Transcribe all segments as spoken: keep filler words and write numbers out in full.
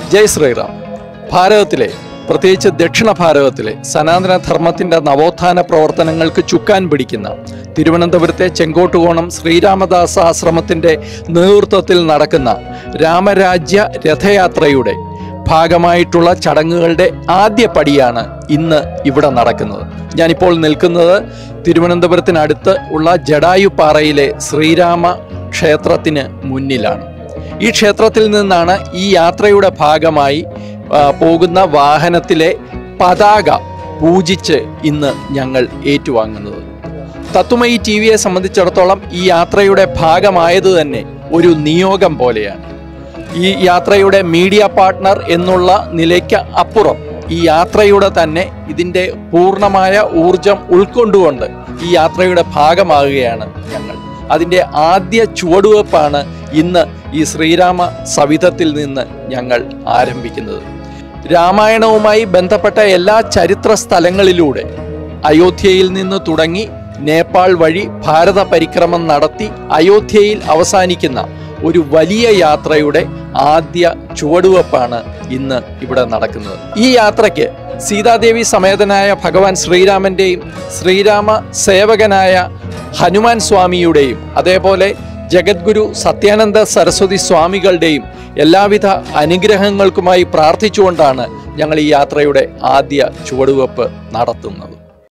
ജയ് ശ്രീറാം. ഭാരതത്തിലെ പ്രത്യേകിച്ച് ദക്ഷിണ ഭാരതത്തിലെ സനാതന ധർമ്മത്തിൻ്റെ നവോത്ഥാന പ്രവർത്തനങ്ങൾക്ക് ചുക്കാൻ പിടിക്കുന്ന തിരുവനന്തപുരത്തെ ചെങ്കോട്ടുകോണം ശ്രീരാമദാസ ആശ്രമത്തിൻ്റെ നേതൃത്വത്തിൽ നടക്കുന്ന രാമരാജ്യ രഥയാത്രയുടെ ഭാഗമായിട്ടുള്ള ചടങ്ങുകളുടെ ആദ്യ പടിയാണ് ഇന്ന് ഇവിടെ നടക്കുന്നത്. ഞാനിപ്പോൾ നിൽക്കുന്നത് തിരുവനന്തപുരത്തിനടുത്ത് ഉള്ള ജടായുപ്പാറയിലെ ശ്രീരാമ ക്ഷേത്രത്തിന് മുന്നിലാണ്. ഈ ക്ഷേത്രത്തിൽ നിന്നാണ് ഈ യാത്രയുടെ ഭാഗമായി പോകുന്ന വാഹനത്തിലെ പതാക പൂജിച്ച് ഇന്ന് ഞങ്ങൾ ഏറ്റുവാങ്ങുന്നത്. തത്വമയി ടി വിയെ സംബന്ധിച്ചിടത്തോളം ഈ യാത്രയുടെ ഭാഗമായത് തന്നെ ഒരു നിയോഗം പോലെയാണ്. ഈ യാത്രയുടെ മീഡിയ പാർട്ട്ണർ എന്നുള്ള നിലയ്ക്ക് അപ്പുറം ഈ യാത്രയുടെ തന്നെ ഇതിൻ്റെ പൂർണ്ണമായ ഊർജം ഉൾക്കൊണ്ടുകൊണ്ട് ഈ യാത്രയുടെ ഭാഗമാകുകയാണ് ഞങ്ങൾ. അതിൻ്റെ ആദ്യ ചുവടുവെപ്പാണ് ഇന്ന് ഈ ശ്രീരാമ സവിധത്തിൽ നിന്ന് ഞങ്ങൾ ആരംഭിക്കുന്നത്. രാമായണവുമായി ബന്ധപ്പെട്ട എല്ലാ ചരിത്ര സ്ഥലങ്ങളിലൂടെ അയോധ്യയിൽ നിന്ന് തുടങ്ങി നേപ്പാൾ വഴി ഭാരത പരിക്രമം നടത്തി അയോധ്യയിൽ അവസാനിക്കുന്ന ഒരു വലിയ യാത്രയുടെ ആദ്യ ചുവടുവെപ്പാണ് ഇന്ന് ഇവിടെ നടക്കുന്നത്. ഈ യാത്രയ്ക്ക് സീതാദേവി സമേതനായ ഭഗവാൻ ശ്രീരാമൻ്റെയും ശ്രീരാമ സേവകനായ ഹനുമാൻ സ്വാമിയുടെയും അതേപോലെ ജഗദ്ഗുരു സത്യാനന്ദ സരസ്വതി സ്വാമികളുടെയും എല്ലാവിധ അനുഗ്രഹങ്ങൾക്കുമായി പ്രാർത്ഥിച്ചുകൊണ്ടാണ് ഞങ്ങൾ ഈ യാത്രയുടെ ആദ്യ ചുവടുവെപ്പ് നടത്തുന്നത്.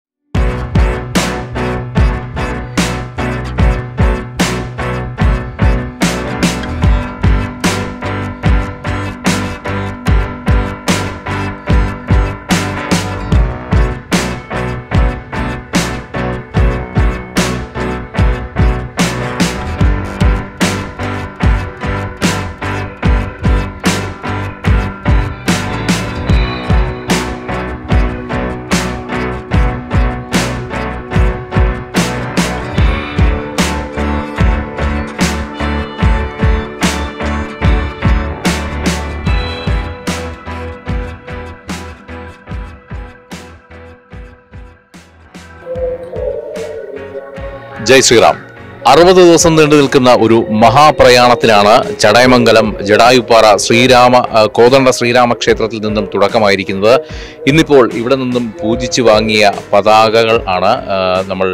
ജയ് ശ്രീറാം. അറുപത് ദിവസം നീണ്ടു നിൽക്കുന്ന ഒരു മഹാപ്രയാണത്തിനാണ് ചടയമംഗലം ജടായുപ്പാറ ശ്രീരാമ കോദണ്ഡ ശ്രീരാമ ക്ഷേത്രത്തിൽ നിന്നും തുടക്കമായിരിക്കുന്നത്. ഇന്നിപ്പോൾ ഇവിടെ നിന്നും പൂജിച്ചു വാങ്ങിയ പതാകകൾ ആണ് നമ്മൾ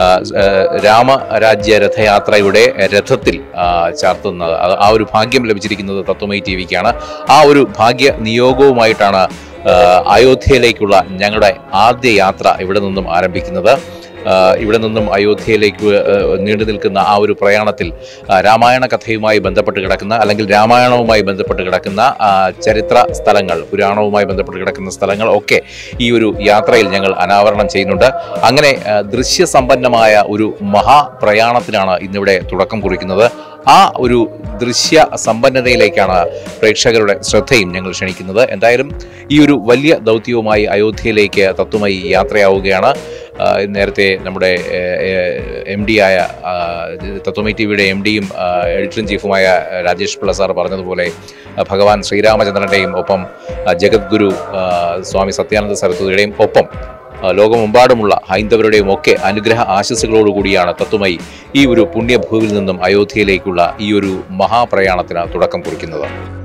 രാമരാജ്യ രഥയാത്രയുടെ രഥത്തിൽ ചാർത്തുന്നത്. ആ ഒരു ഭാഗ്യം ലഭിച്ചിരിക്കുന്നത് തത്വമയി ടി വിക്കാണ്. ആ ഒരു ഭാഗ്യ നിയോഗവുമായിട്ടാണ് അയോധ്യയിലേക്കുള്ള ഞങ്ങളുടെ ആദ്യ യാത്ര ഇവിടെ നിന്നും ആരംഭിക്കുന്നത്. ഇവിടെ നിന്നും അയോധ്യയിലേക്ക് നീണ്ടു നിൽക്കുന്ന ആ ഒരു പ്രയാണത്തിൽ രാമായണ കഥയുമായി ബന്ധപ്പെട്ട് കിടക്കുന്ന അല്ലെങ്കിൽ രാമായണവുമായി ബന്ധപ്പെട്ട് കിടക്കുന്ന ചരിത്ര സ്ഥലങ്ങൾ, പുരാണവുമായി ബന്ധപ്പെട്ട് കിടക്കുന്ന സ്ഥലങ്ങൾ ഒക്കെ ഈ ഒരു യാത്രയിൽ ഞങ്ങൾ അനാവരണം ചെയ്യുന്നുണ്ട്. അങ്ങനെ ദൃശ്യസമ്പന്നമായ ഒരു മഹാപ്രയാണത്തിനാണ് ഇന്നിവിടെ തുടക്കം കുറിക്കുന്നത്. ആ ഒരു ദൃശ്യ സമ്പന്നതയിലേക്കാണ് പ്രേക്ഷകരുടെ ശ്രദ്ധയും ഞങ്ങൾ ക്ഷണിക്കുന്നത്. എന്തായാലും ഈ ഒരു വലിയ ദൗത്യവുമായി അയോധ്യയിലേക്ക് തത്വമയി യാത്രയാവുകയാണ്. നേരത്തെ നമ്മുടെ എം ഡി ആയ തത്വമയി ടി വിയുടെ എം ഡിയും എഡിറ്റർ ഇൻ ചീഫുമായ രാജേഷ് പിള്ള സാർ പറഞ്ഞതുപോലെ ഭഗവാൻ ശ്രീരാമചന്ദ്രൻ്റെയും ഒപ്പം ജഗദ്ഗുരു സ്വാമി സത്യാനന്ദ സരസ്വതിയുടെയും ഒപ്പം ലോകമെമ്പാടുമുള്ള ഹൈന്ദവരുടെയും ഒക്കെ അനുഗ്രഹ ആശംസകളോടുകൂടിയാണ് തത്വമയി ഈ ഒരു പുണ്യഭൂവിൽ നിന്നും അയോധ്യയിലേക്കുള്ള ഈ ഒരു മഹാപ്രയാണത്തിന് തുടക്കം കുറിക്കുന്നത്.